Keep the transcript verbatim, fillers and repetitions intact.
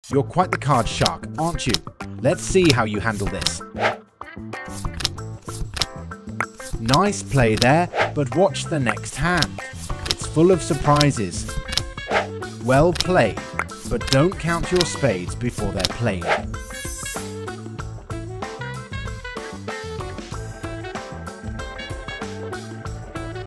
You're quite the card shark, aren't you? Let's see how you handle this. Nice play there, but watch the next hand. It's full of surprises. Well played, but don't count your spades before they're played.